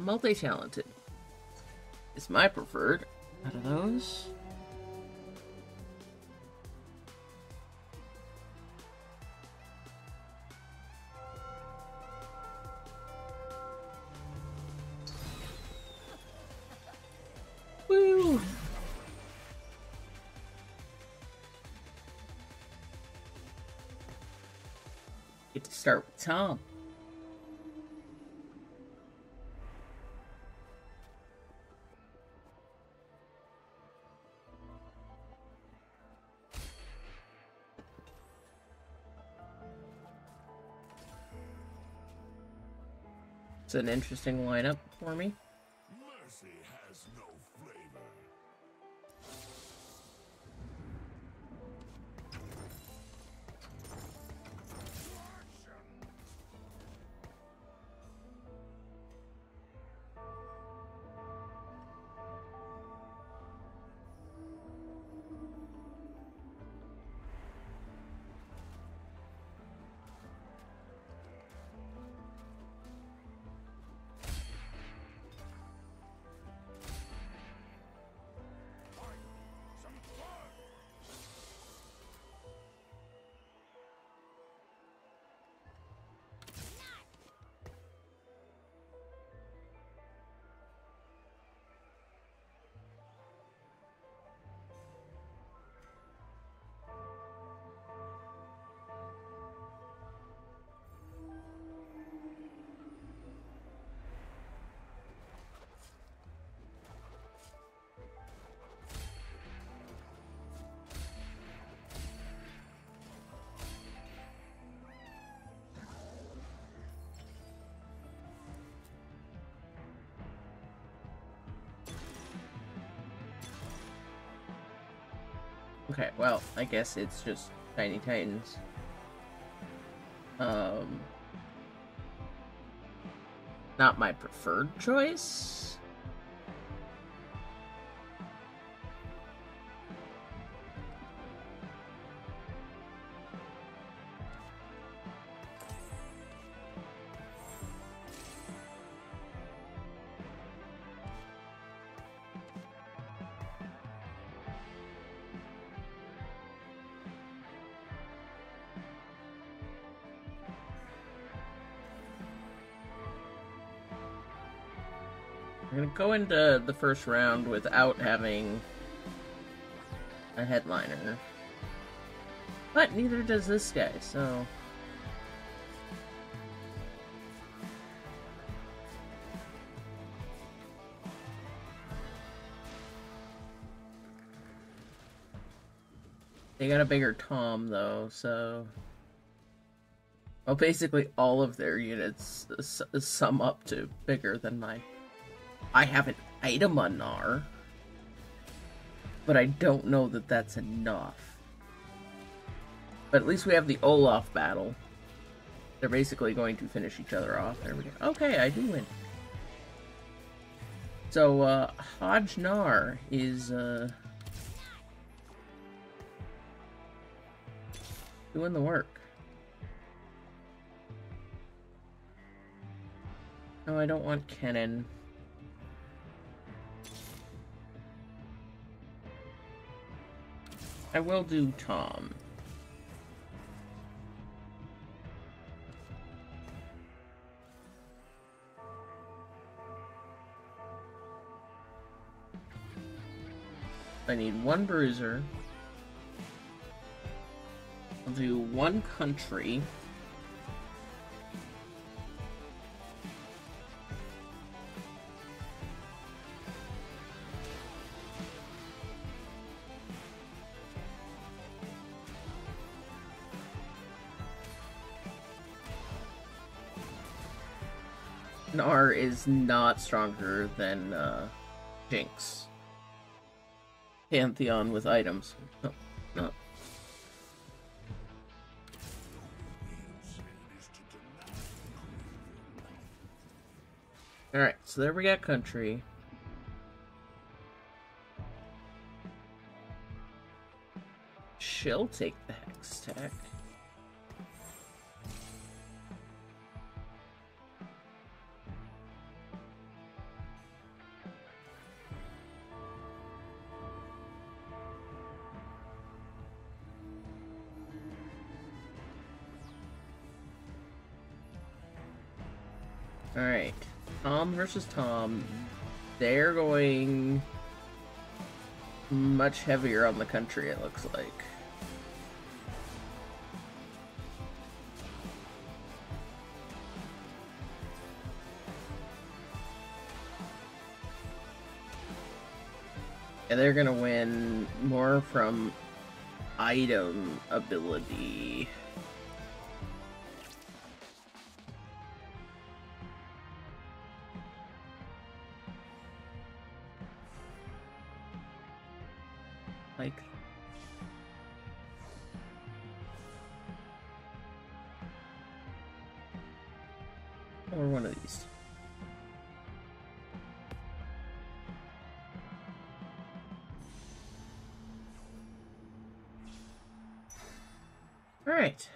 multi-talented is my preferred out of those. Woo! Get to start with Tom. It's an interesting lineup for me. Mercy has no flavor. Okay, well, I guess it's just Tiny Titans. Not my preferred choice. I'm gonna go into the first round without having a headliner. But neither does this guy, so... They got a bigger Tom, though, so... Well, basically all of their units sum up to bigger than my... I have an item on Gnar, but I don't know that that's enough. But at least we have the Olaf battle. They're basically going to finish each other off. There we go. Okay, I do win. So, Hodge Gnar is, doing the work. No, I don't want Kennen. I will do Tom. I need one bruiser. I'll do one country. Gnar is not stronger than Jinx. Pantheon with items. No, no. Alright, so there we got country. She'll take the Hex Tech. Alright. Tom versus Tom. They're going much heavier on the country, it looks like. And they're gonna win more from item ability. Like, or one of these. Alright.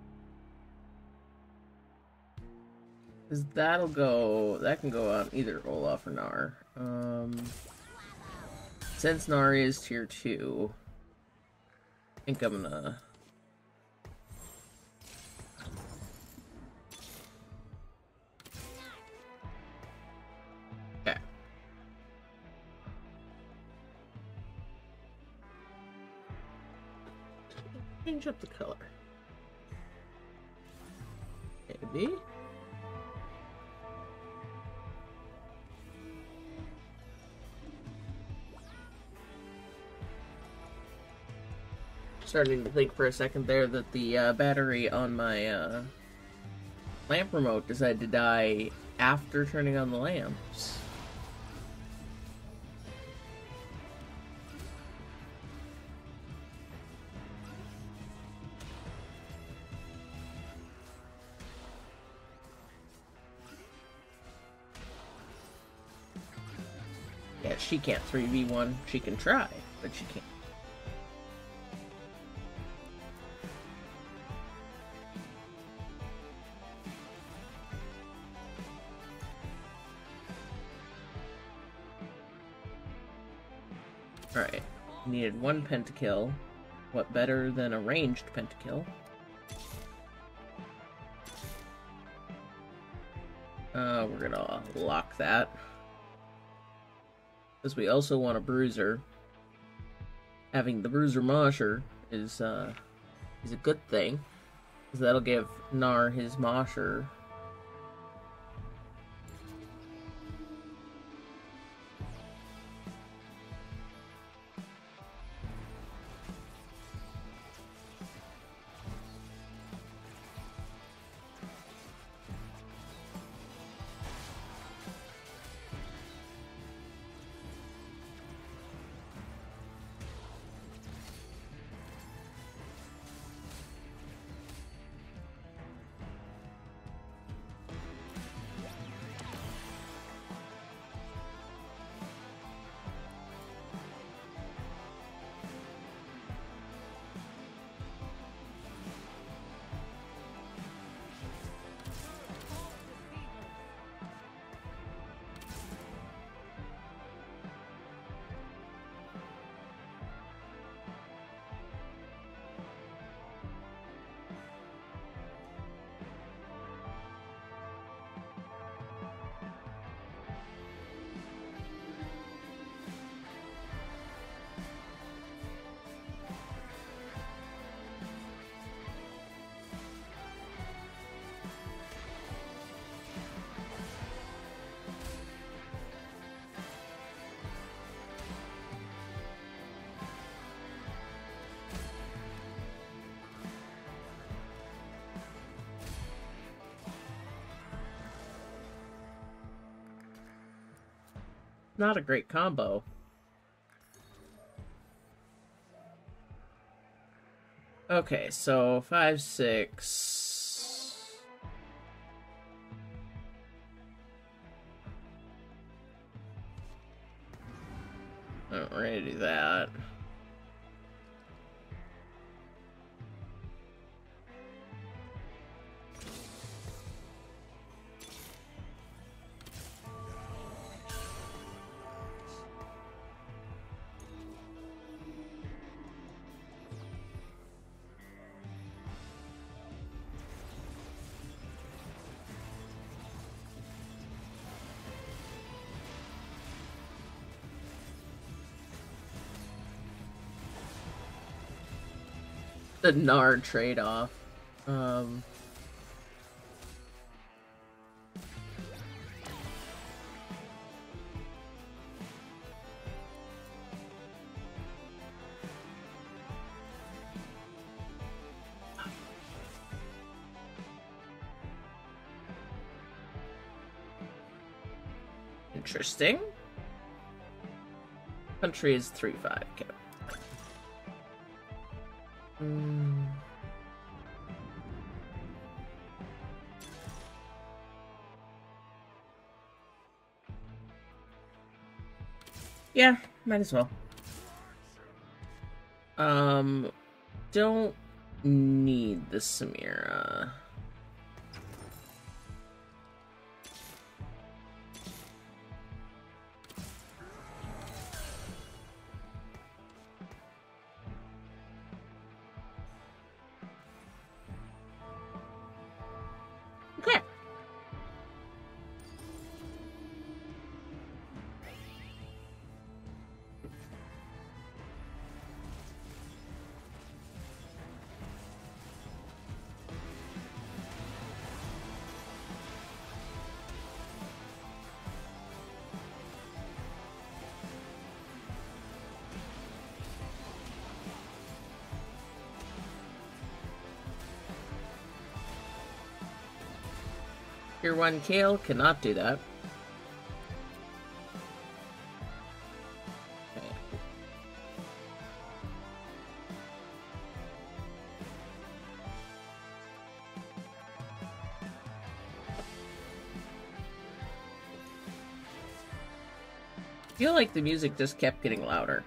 Because that can go on either Olaf or Gnar. Since Gnar is tier 2, I think I'm gonna... Okay. Change up the color. Maybe. Starting to think for a second there that the battery on my lamp remote decided to die after turning on the lamps. Yeah, she can't 3v1. She can try, but she can't. Alright, needed one pentakill. What better than a ranged pentakill? We're gonna lock that. Because we also want a bruiser. Having the bruiser mosher is a good thing. Because that'll give Gnar his mosher. Not a great combo. Okay, so 5, 6. Oh, we're gonna do that. The Nar trade-off. Um... Interesting. Country is 3-5. Okay. Yeah, might as well. Don't need the Samira. Okay. Tier 1 Kale cannot do that. Okay. I feel like the music just kept getting louder.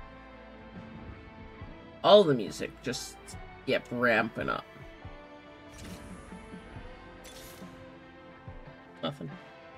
All the music just kept ramping up. Nothing.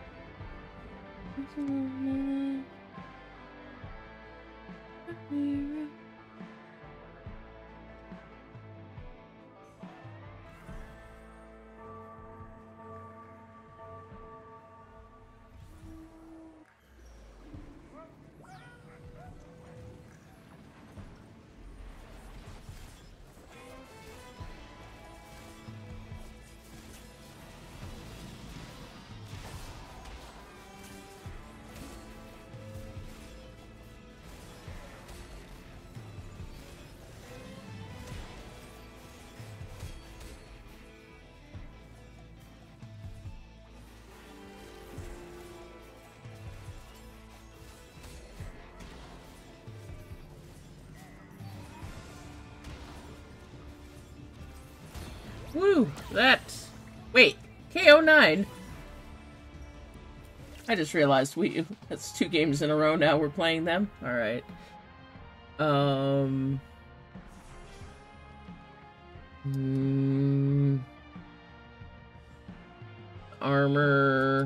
Woo! That... Wait, KO9? I just realized that's 2 games in a row now we're playing them. Alright. Armor...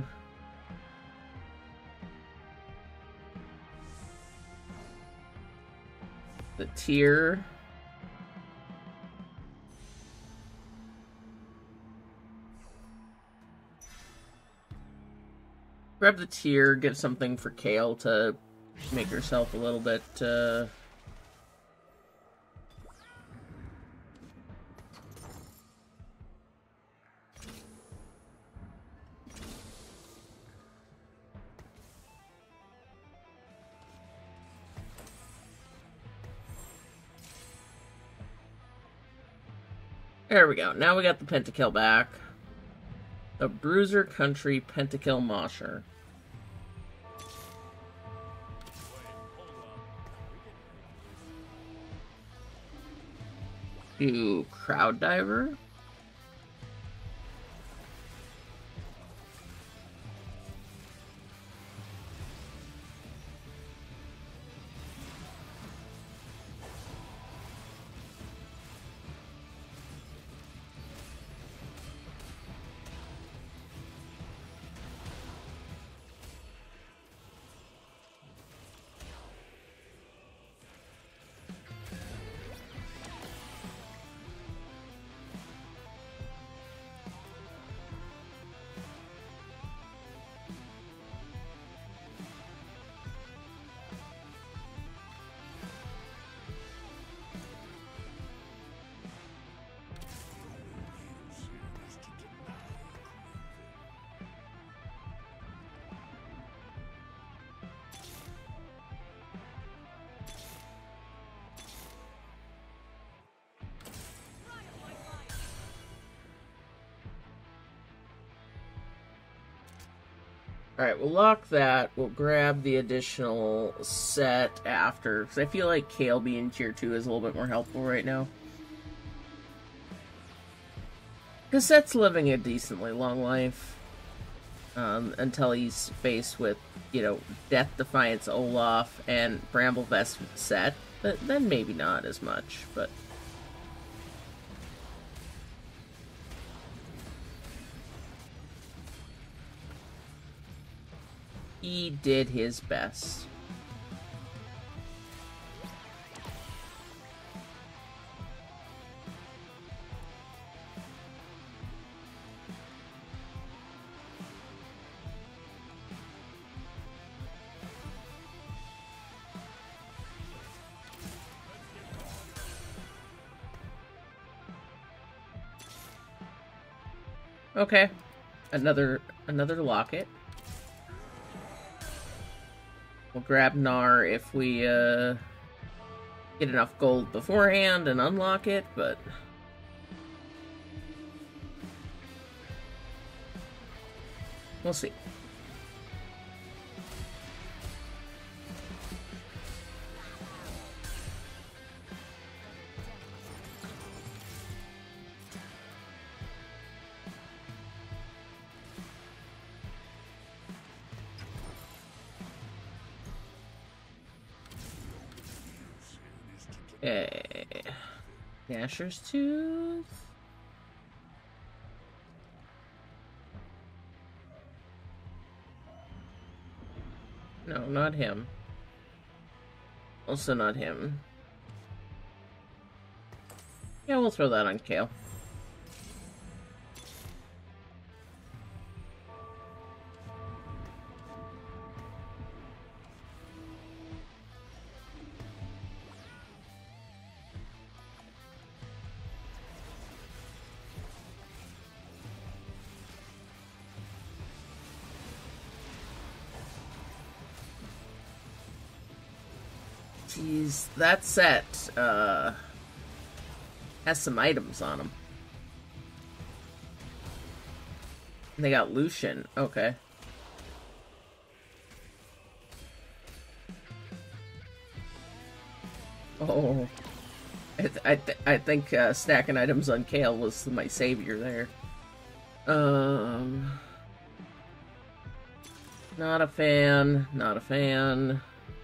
The tier... Grab the tier, get something for Kale to make herself a little bit, There we go. Now we got the Pentakill back. The Bruiser Country Pentakill Mosher. Do Crowd Diver. Alright, we'll lock that. We'll grab the additional set after. Because I feel like Kale being tier 2 is a little bit more helpful right now. Because Set's living a decently long life. Until he's faced with, you know, Death Defiance Olaf and Bramblevest Set. But then maybe not as much, but... he did his best. Okay. Another locket. We'll grab Gnar if we get enough gold beforehand and unlock it, but... we'll see. Okay. Gnasher's Tooth. No, not him. Also not him. Yeah, we'll throw that on Kale. Jeez, that set, has some items on them. They got Lucian, okay. Oh. I think, stacking items on Kale was my savior there. Not a fan, not a fan.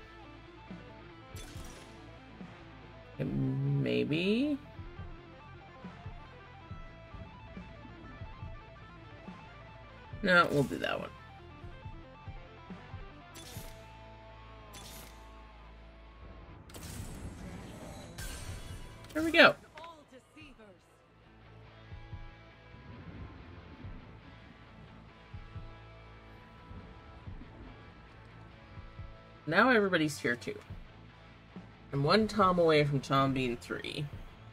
Maybe? No, we'll do that one. There we go. Now everybody's tier 2. I'm one Tom away from Tom being 3.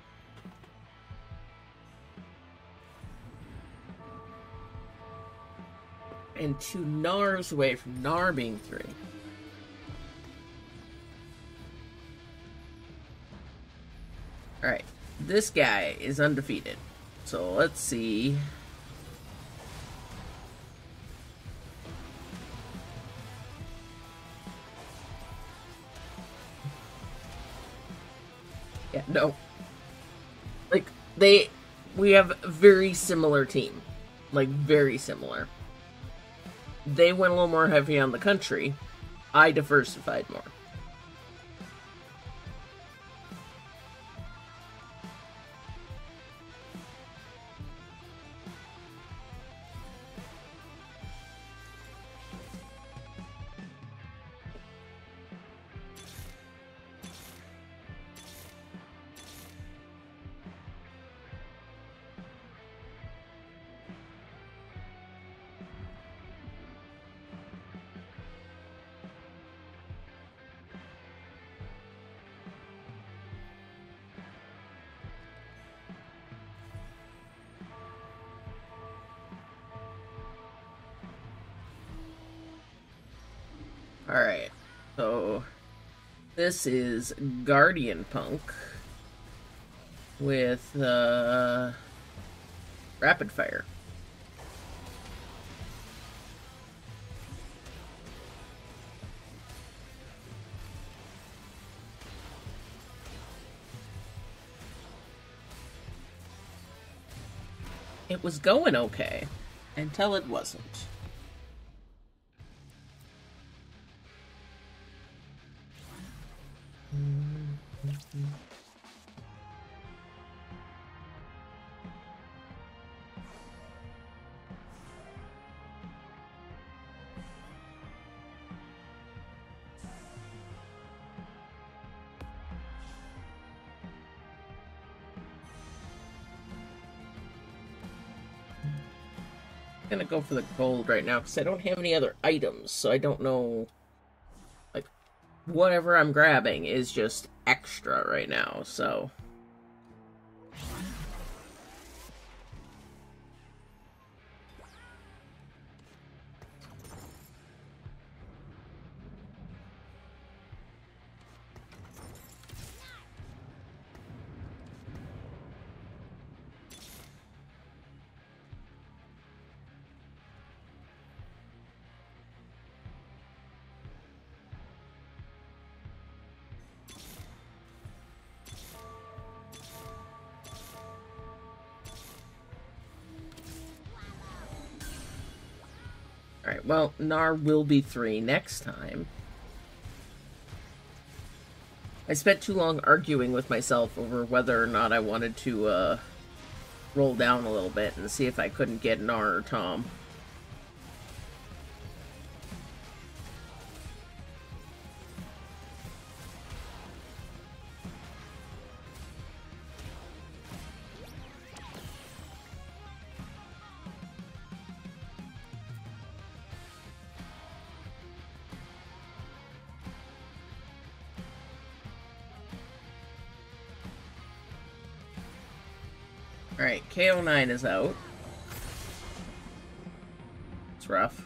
And 2 Gnars away from Gnar being 3. Alright, this guy is undefeated. So let's see. Yeah, no. Like, we have a very similar team. Like, very similar. They went a little more heavy on the country. I diversified more. Alright, so this is Guardian Punk with Rapid Fire. It was going okay until it wasn't. Gonna go for the gold right now because I don't have any other items, so I don't know. Like, whatever I'm grabbing is just extra right now, so. Alright, well, Gnar will be 3 next time. I spent too long arguing with myself over whether or not I wanted to, roll down a little bit and see if I couldn't get Gnar or Tom. Alright, KO9 is out. It's rough.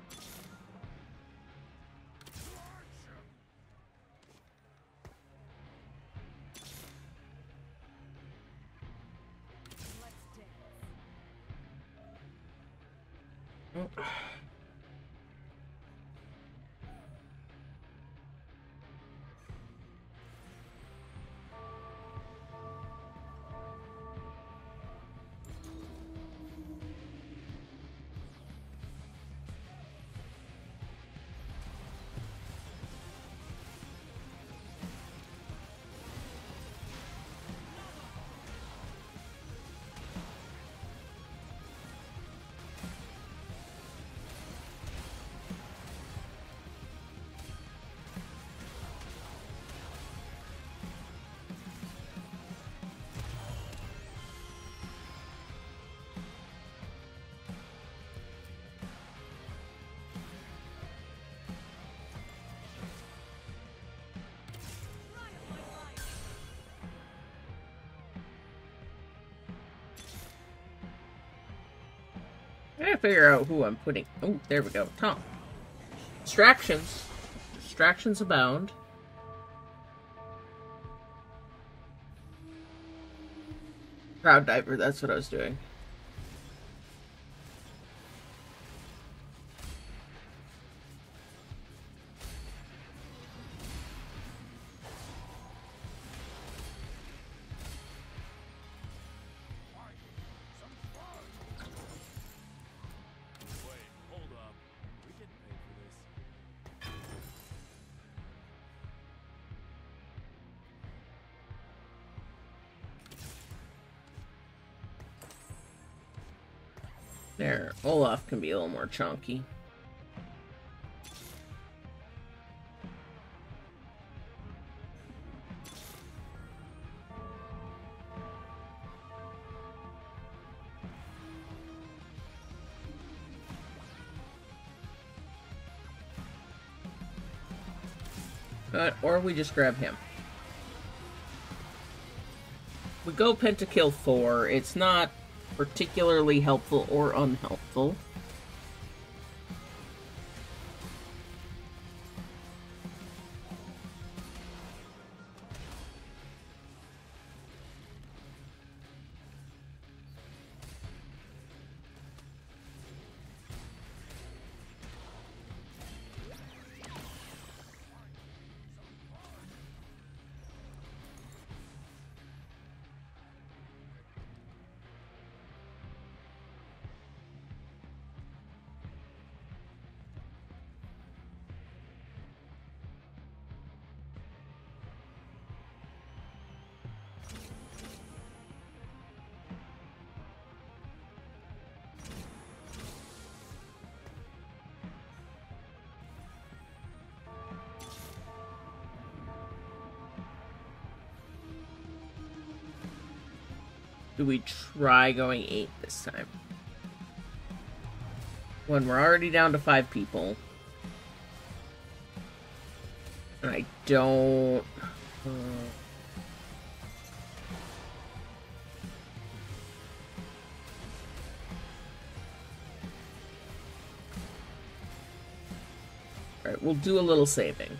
I gotta figure out who I'm putting. Oh, there we go. Tom. Distractions. Distractions abound. Crowd diver, that's what I was doing. There, Olaf can be a little more chunky. Or we just grab him. We go pentakill 4. It's not particularly helpful or unhelpful. do we try going 8 this time? When we're already down to 5 people. And I don't... Alright, we'll do a little saving.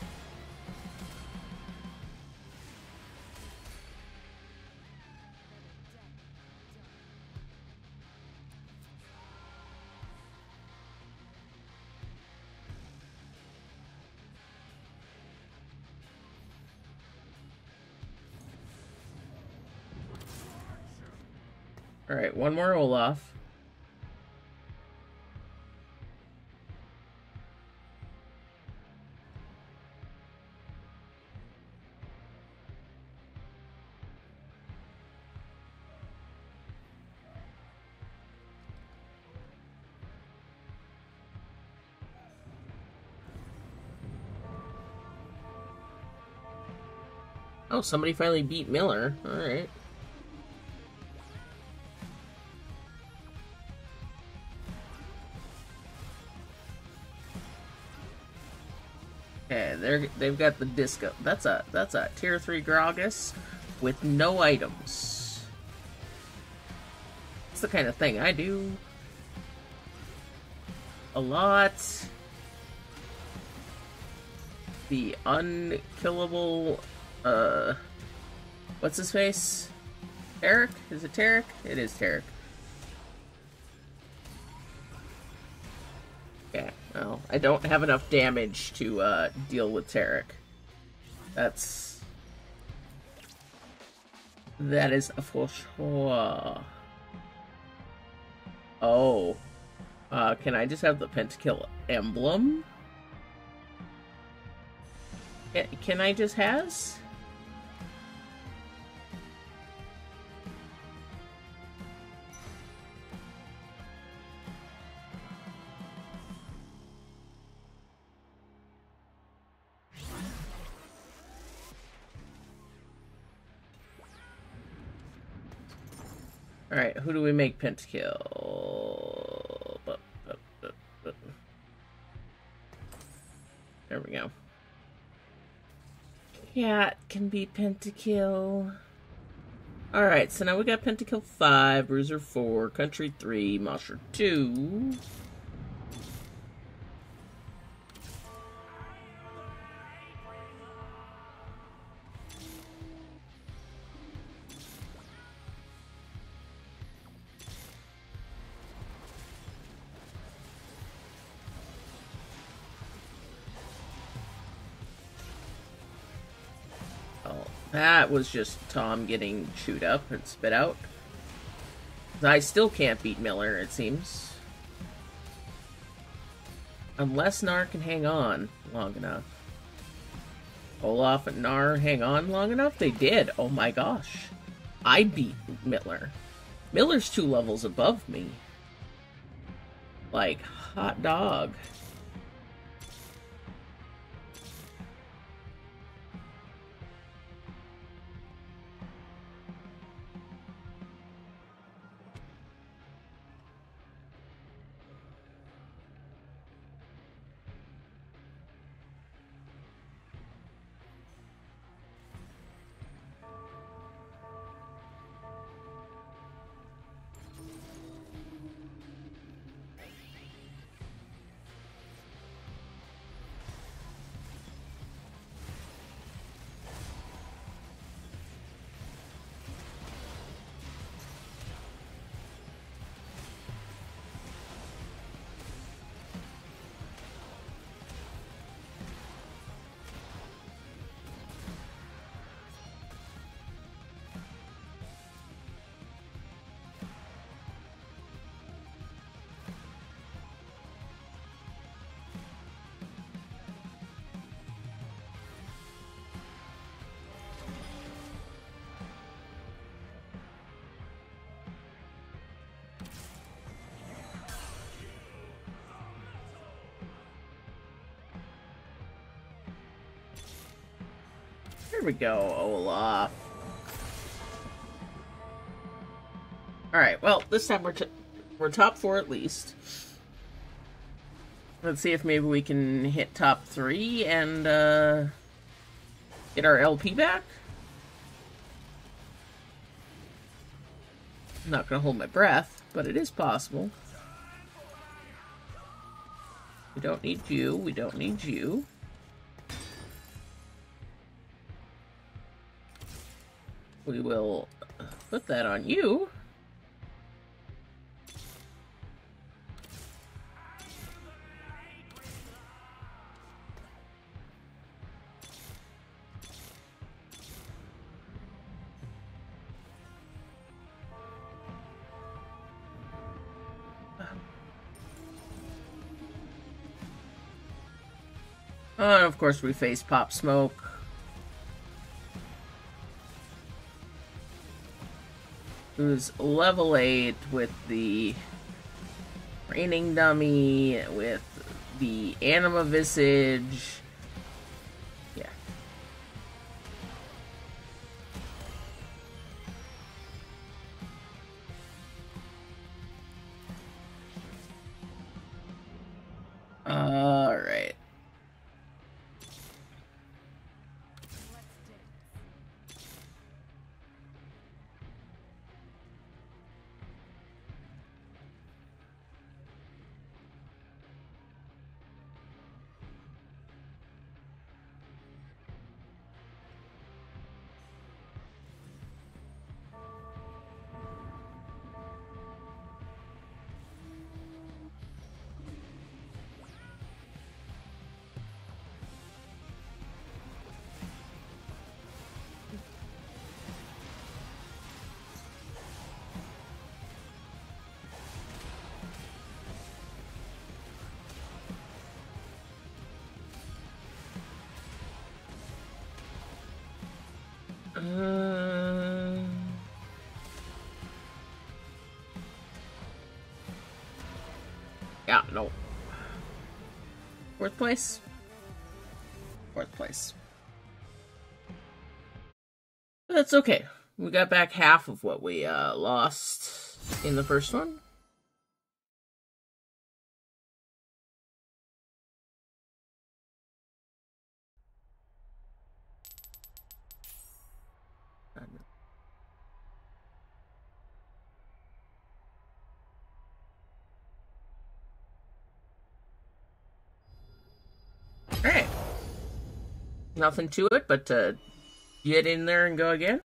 Alright, one more Olaf. Oh, somebody finally beat Miller. Alright. Okay, they've got the disco. That's a tier 3 Gragas with no items. It's the kind of thing I do a lot. The unkillable, what's his face? Tarek? Is it Tarek? It is Tarek. Yeah, well, I don't have enough damage to deal with Tarek. That is a for sure. Oh. Can I just have the Pentakill emblem? Can I just has? Alright, who do we make Pentakill? There we go. Cat can be Pentakill. Alright, so now we got Pentakill 5, Bruiser 4, Country 3, Monster 2. That was just Tom getting chewed up and spit out. I still can't beat Miller, it seems. Unless Gnar can hang on long enough. Olaf and Gnar hang on long enough? They did. Oh my gosh. I beat Miller. Miller's 2 levels above me. Like, hot dog. Here we go, Olaf. Alright, well, this time we're top 4 at least. Let's see if maybe we can hit top 3 and get our LP back. I'm not gonna hold my breath, but it is possible. We don't need you. We don't need you. We will put that on you. Of course, we face Pop Smoke. Who's level 8 with the Raining Dummy, with the Anima Visage. Yeah. Alright. Yeah, no. 4th place? 4th place. That's okay. We got back half of what we lost in the first one. Alright. Nothing to it, but get in there and go again.